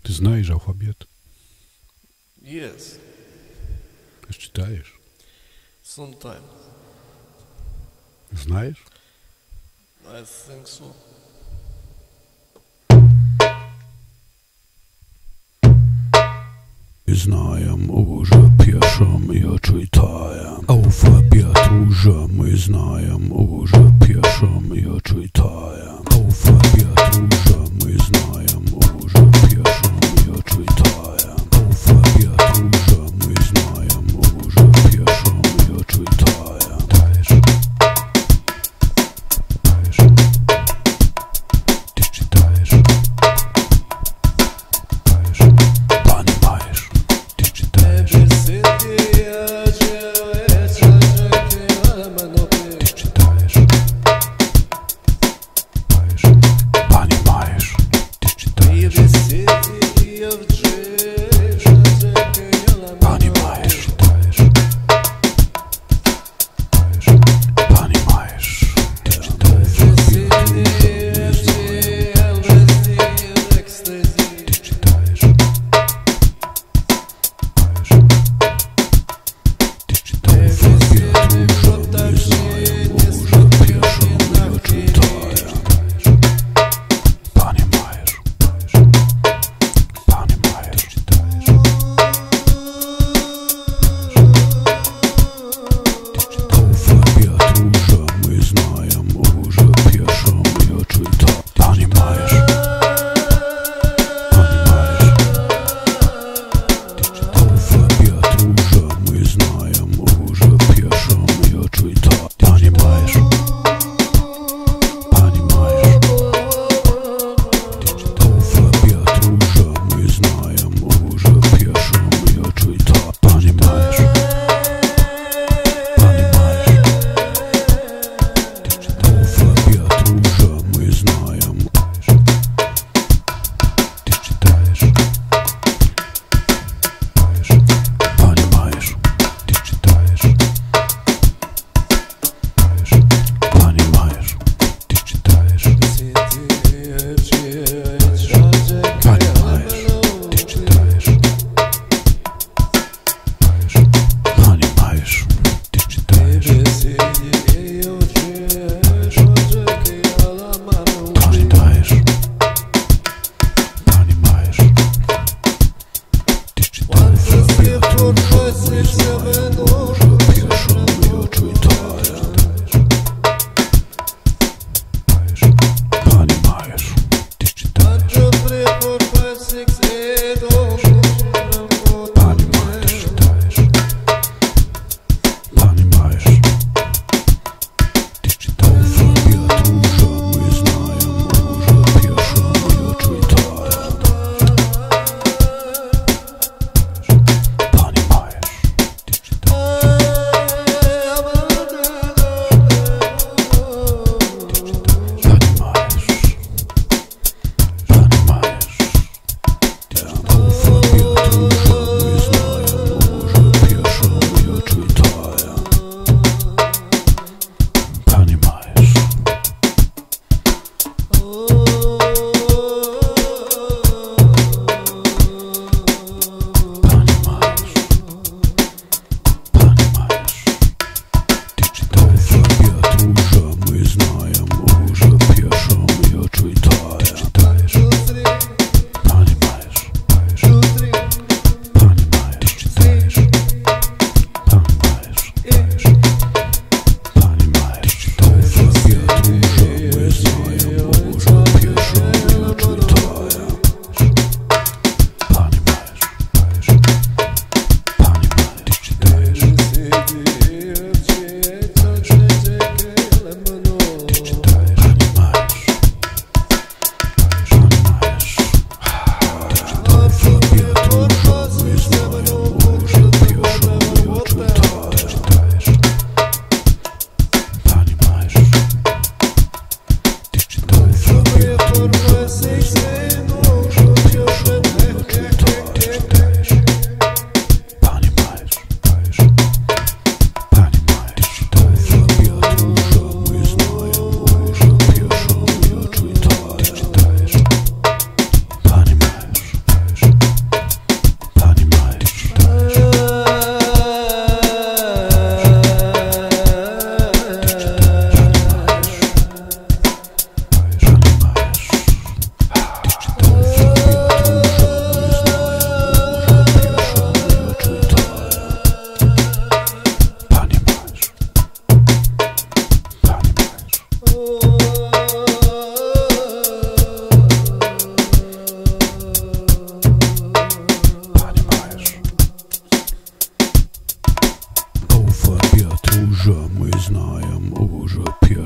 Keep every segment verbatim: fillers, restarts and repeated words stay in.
Ти знаєш алфабет? Yes. Ти ж читаєш? Sometimes. Знаєш? I think so. Знаем уже, пишем и читаем. Алфабет уже мы знаем, уже пишем и читаем. Алфабет уже мы знаем, уже пишем и читаем. Алфабет уже мы знаем, уже пишем и читаем. Читаешь? Читаешь? Ты ж читаешь? Читаешь? Понимаешь? Ты ж читаешь? Every city, yeah,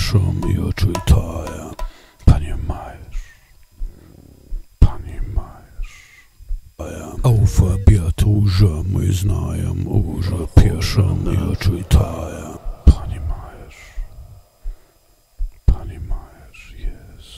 pieszą i odczytają. Понимаешь? Понимаешь? Алфабет уже мы знаем, уже пишем и читаем. Понимаешь? Понимаешь? Yes.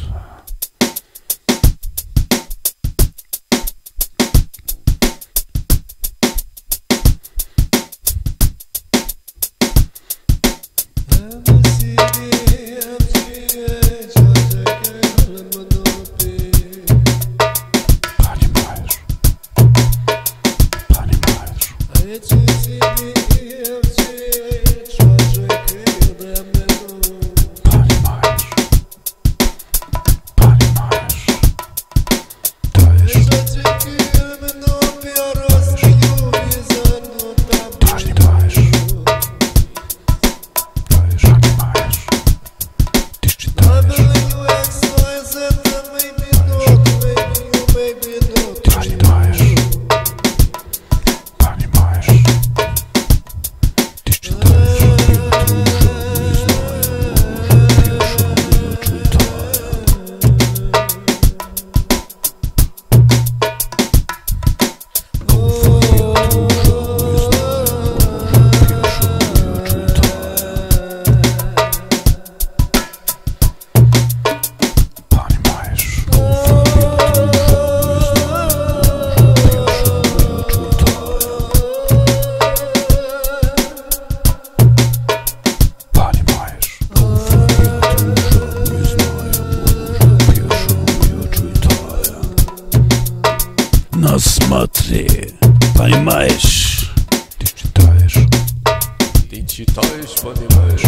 Ну смотри, понимаешь? Ты читаешь. Ты читаешь, понимаешь?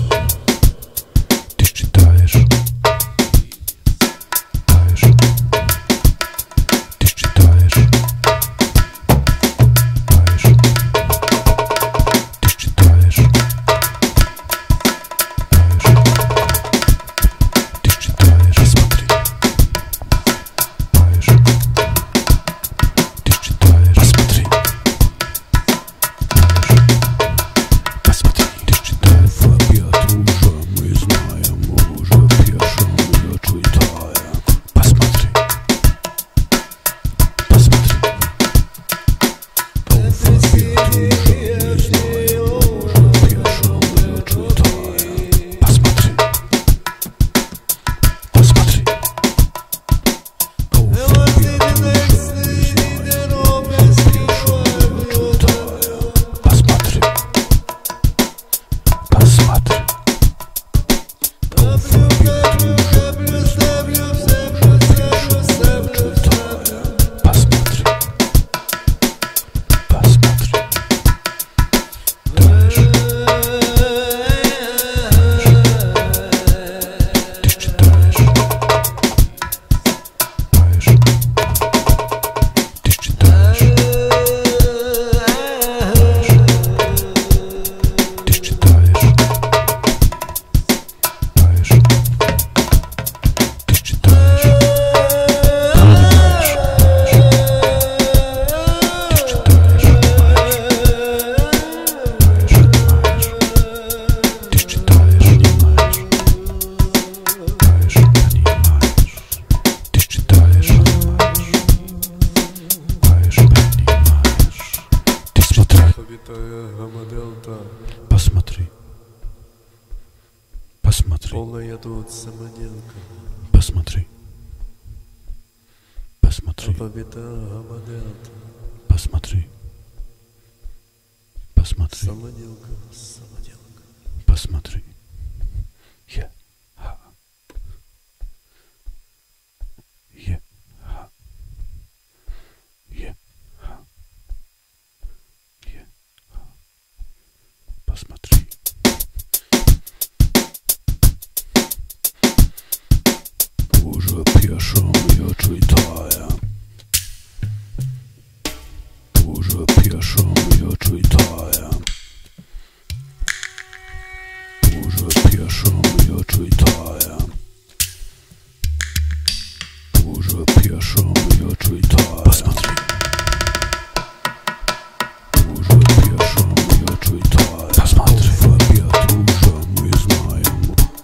Ты читаешь. Ты читаешь. Ты читаешь. Ты читаешь. Смотри. Посмотри. Посмотри. Полная тут самоделка. Посмотри. Посмотри. Алфабета, гамма-делта. Посмотри. Посмотри. Самоделка, самоделка. Посмотри. Я. Ха. Я. Ха. Я. Ха. Я. Ха. Посмотри. Уже пишем, я читаю. Уже пишем, я читаю. Уже пишем, я читаю. Уже пишем, я читаю. Посмотри. Уже пишем, я читаю. Посмотри. Алфабет уже мы знаем.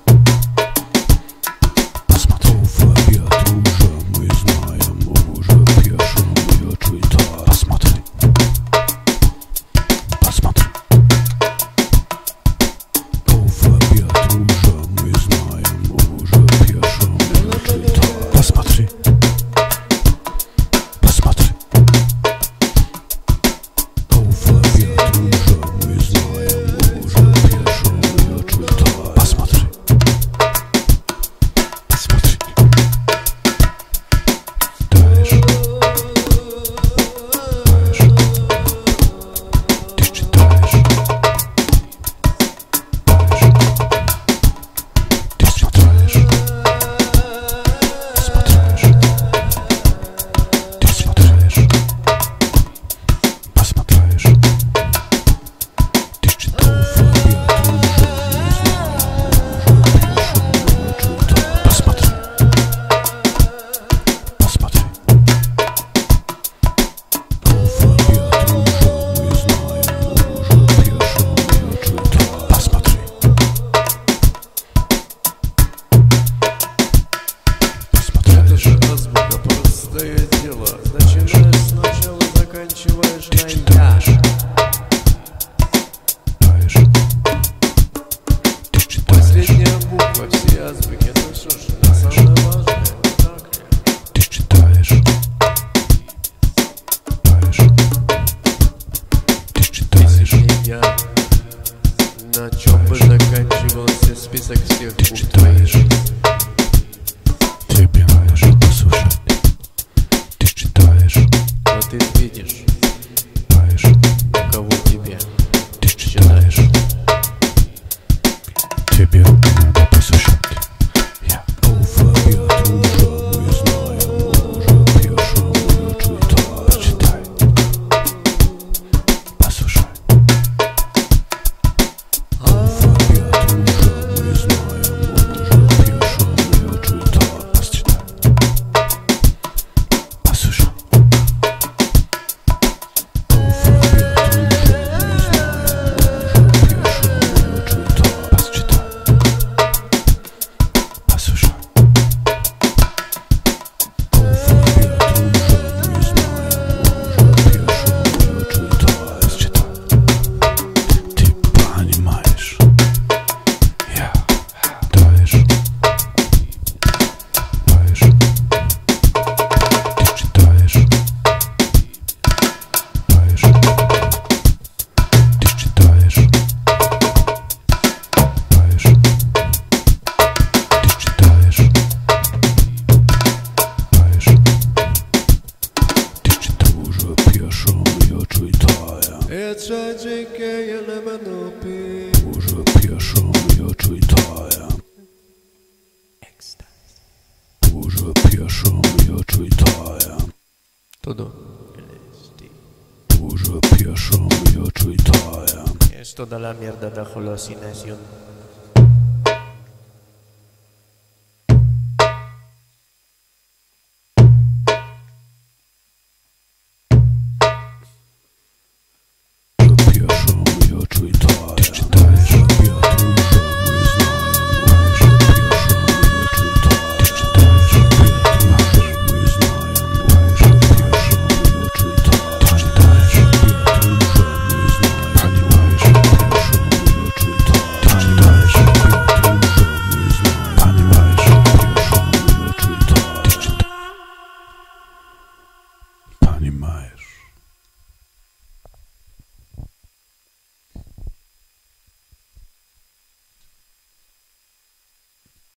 читаешь? Читаешь? Ты читаешь? Последняя буква всей азбуки, это что ж, это самое важное, так ли? Ты читаешь? Читаешь? Ты читаешь? Я, на чем бы заканчивался список всех Ты букв твоей читаешь? жизни? Тебе надо послушать. Ты читаешь? Но ты видишь, Читаешь? кого тебе Ты читаешь? Тебе надо послушать. Я алфавит уже мы знаем, уже пишем и читаем. Почитай. Послушай. Алфавит уже мы знаем, уже пишем и читаем. Почитай. Послушай. Это дикие лемонопи. Уже пишем и читаем. Уже пишем и читаем. Tudo. Уже пишем и читаем. Es toda la mierda de hallucinación.